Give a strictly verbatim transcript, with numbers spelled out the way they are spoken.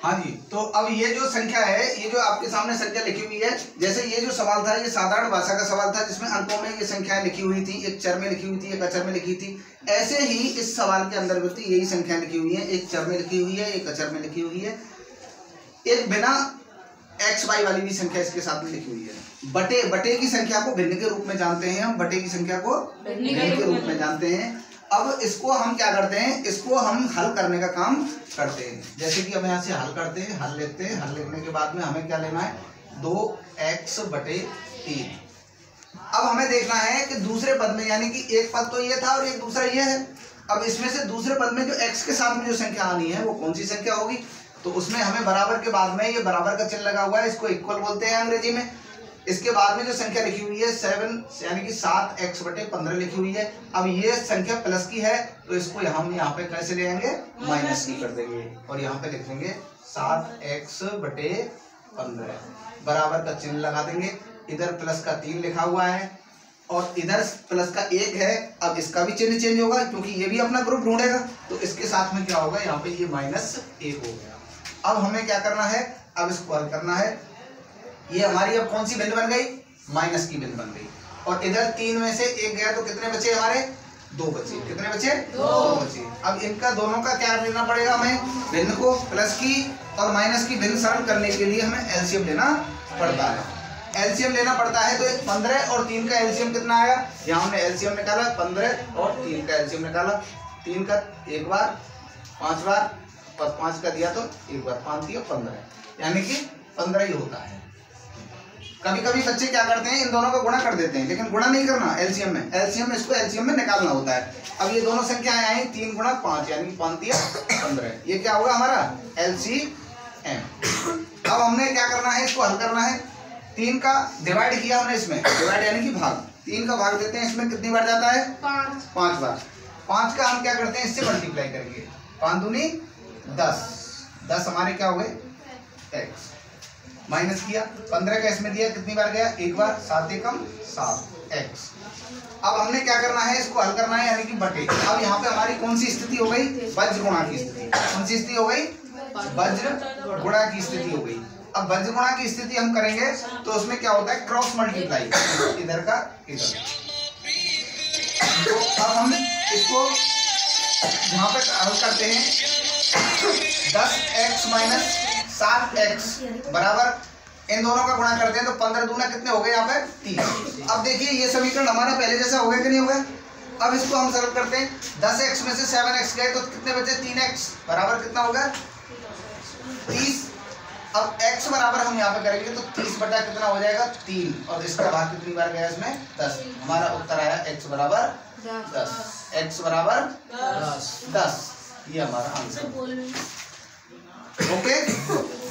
हाँ जी, तो अब ये जो संख्या है, ये जो आपके सामने संख्या लिखी हुई है, जैसे ये जो सवाल था ये साधारण भाषा का सवाल था जिसमें अंकों में ये संख्याएं लिखी हुई थी, एक चर में लिखी हुई थी, एक अचर में लिखी थी। ऐसे ही इस सवाल के अंदर भी यही संख्या लिखी हुई है, एक चर में लिखी हुई है, एक अचर में लिखी हुई है, एक बिना एक्स वाई वाली भी संख्या इसके साथ में लिखी हुई है। बटे बटे की संख्या को भिन्न के रूप में जानते हैं हम, बटे की संख्या को भिन्न के रूप में जानते हैं। अब इसको हम क्या करते हैं, इसको हम हल करने का काम करते हैं। जैसे कि अब यहाँ से हल करते हैं, हल लिखते हैं। हल लिखने के बाद में हमें क्या लेना है, दो एक्स बटे तीन। अब हमें देखना है कि दूसरे पद में, यानी कि एक पद तो ये था और एक दूसरा ये है, अब इसमें से दूसरे पद में जो एक्स के साथ में जो संख्या आनी है वो कौन सी संख्या होगी। तो उसमें हमें बराबर के बाद में, ये बराबर का चिन्ह लगा हुआ है, इसको इक्वल बोलते हैं अंग्रेजी में। इसके बाद में जो संख्या लिखी हुई है सेवन, यानी कि सात एक्स बटे पंद्रह लिखी हुई है। अब ये संख्या प्लस की है तो इसको हम यहाँ पे कैसे ले आएंगे, माइनस की कर देंगे और यहाँ पे लिख देंगे सात एक्स बटे पंद्रह, बराबर का चिन्ह लगा देंगे। इधर प्लस का तीन लिखा हुआ है और इधर प्लस का एक है। अब इसका भी चिन्ह चेंज होगा क्योंकि ये भी अपना ग्रुप ढूंढेगा, तो इसके साथ में क्या होगा, यहाँ पे ये माइनस एक हो गया। अब हमें क्या करना है, अब इसको हल करना है। ये हमारी अब कौन सी भिन्न बन गई, माइनस की भिन्न बन गई। और इधर तीन में से एक गया तो कितने बचे हमारे, दो बचे। कितने बचे, दो बचे। अब इनका दोनों का क्या लेना पड़ेगा हमें, भिन्न को, प्लस की और माइनस की भिन्न सरल करने के लिए हमें एलसीएम लेना पड़ता है। एलसीएम लेना पड़ता है तो पंद्रह और तीन का एलसीएम कितना आया, यहाँ हमने एलसीएम निकाला, पंद्रह और तीन का एलसीएम निकाला। तीन का एक बार, पांच बार, और पांच का दिया तो एक बार, पांच दिया पंद्रह, यानी कि पंद्रह ही होता है। कभी कभी बच्चे क्या करते हैं, इन दोनों का गुणा कर देते हैं, लेकिन गुणा नहीं करना एलसीएम में, एलसीएम में इसको एलसीएम में निकालना होता है। अब ये दोनों संख्याएं आई, तीन गुणा पांच, यानी कि पांच दिया पंद्रह, ये क्या होगा हमारा एलसीएम। अब हमने क्या करना है, इसको हल करना है। तीन का डिवाइड किया हमने, इसमें डिवाइड यानी कि भाग, तीन का भाग देते हैं, इसमें कितनी बार जाता है, पांच पांच बार। पांच का हम क्या करते हैं, इससे मल्टीप्लाई करेंगे, पांच दूनी दस, दस हमारे क्या हो गए एक्स, माइनस किया, पंद्रह का इसमें दिया, कितनी बार गया, एक बार, सात एकम सात एक्स। अब हमने क्या करना है, इसको हल करना है, यानी कि बटे। अब यहाँ पे हमारी कौन सी स्थिति हो गई, वज्र गुणा की स्थिति। कौन सी स्थिति हो गई, वज्र गुणा की स्थिति हो गई। अब वज्र गुणा की स्थिति हम करेंगे तो उसमें क्या होता है, क्रॉस मल्टीप्लाई, इधर का इधर। तो अब हम इसको यहाँ पे हल करते हैं, दस एक्स माइनस सात एक्स बराबर, इन दोनों का गुणा करते हैं तो पंद्रह दूना कितने हो गए यहाँ पे, तीस। अब देखिए ये समीकरण हमारा पहले जैसा हो गया कि नहीं हो गया। अब इसको हम सरल करते हैं, दस एक्स में से सेवन एक्स गए तो कितने बचे, तीन एक्स बराबर कितना होगा, तीस। अब x बराबर हम यहाँ पे करेंगे तो तीस बटा कितना हो जाएगा, तीन, और इसका भाग कितनी बार गया इसमें, दस। हमारा उत्तर आया x बराबर दस, x बराबर दस, ये हमारा आंसर। ओके।